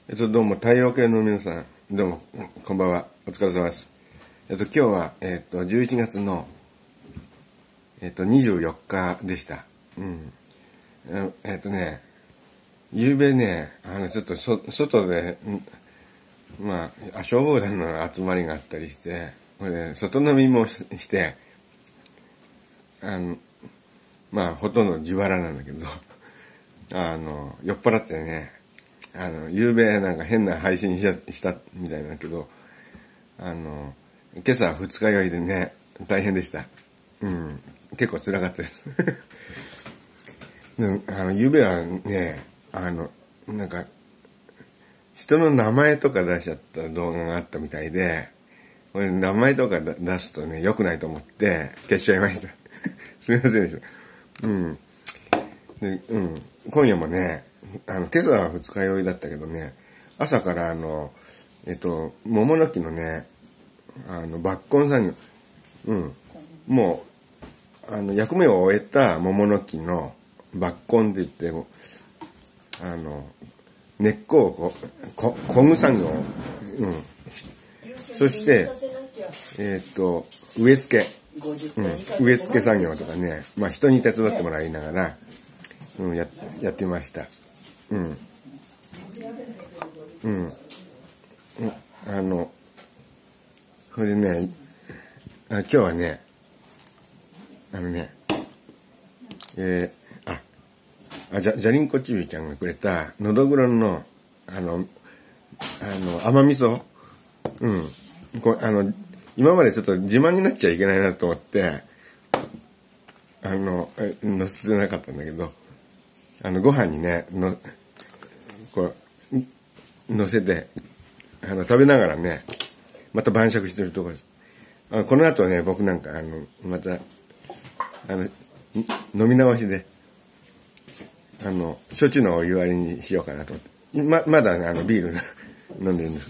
どうも、太陽系の皆さん、どうも、こんばんは。お疲れ様です。今日は、11月の、24日でした。ゆうべね、ちょっと外で、消防団の集まりがあったりして、これ、外飲みもして、ほとんど自腹なんだけど、酔っ払ってね、ゆうべなんか変な配信したみたいだけど、今朝二日酔いでね、大変でした。結構辛かったです。ゆうべはね、なんか、人の名前とか出しちゃった動画があったみたいで、これ名前とか出すとね、良くないと思って消しちゃいました。すみませんでした。今夜もね、今朝は二日酔いだったけどね、朝から桃の木のね、抜根作業、もう、役目を終えた桃の木の抜根って言って、根っこをこぐ作業、そして、植え付け、植え付け作業とかね、人に手伝ってもらいながら、やってました。それでね、今日はね、じゃりんこちびちゃんがくれたのどぐろの甘味噌、今までちょっと自慢になっちゃいけないなと思って載せてなかったんだけど、ご飯にね乗せて食べながらね、また晩酌してるところです。この後ね、僕なんかまた飲み直しで焼酎のお湯割りにしようかなと思って、まだねビール飲んでるんです。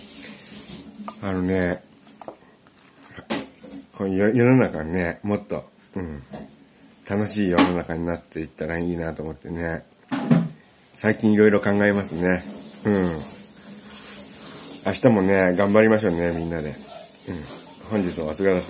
この世の中にね、もっと、楽しい世の中になっていったらいいなと思ってね、最近いろいろ考えますね。明日もね、頑張りましょうね、みんなで。本日はお疲れ様です。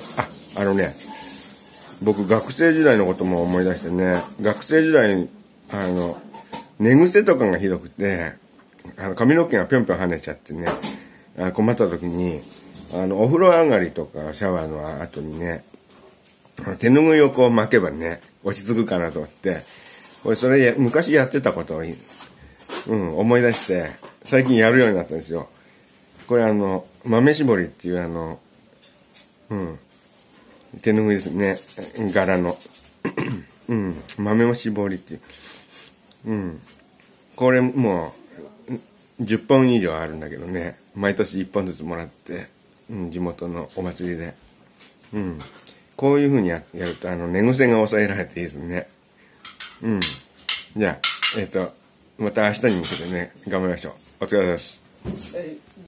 僕、学生時代のことも思い出してね、学生時代、寝癖とかがひどくて、髪の毛がぴょんぴょん跳ねちゃってね、困った時に、お風呂上がりとかシャワーの後にね、手ぬぐいをこう巻けばね、落ち着くかなと思って、それ昔やってたことを、思い出して、最近やるようになったんですよ。これ豆絞りっていう手ぬぐいですね、柄の。豆も絞りっていう。これもう、10本以上あるんだけどね、毎年1本ずつもらって、地元のお祭りで。こういう風にやると、寝癖が抑えられていいですね。じゃあ、また明日に向けてね、頑張りましょう。お疲れ様です。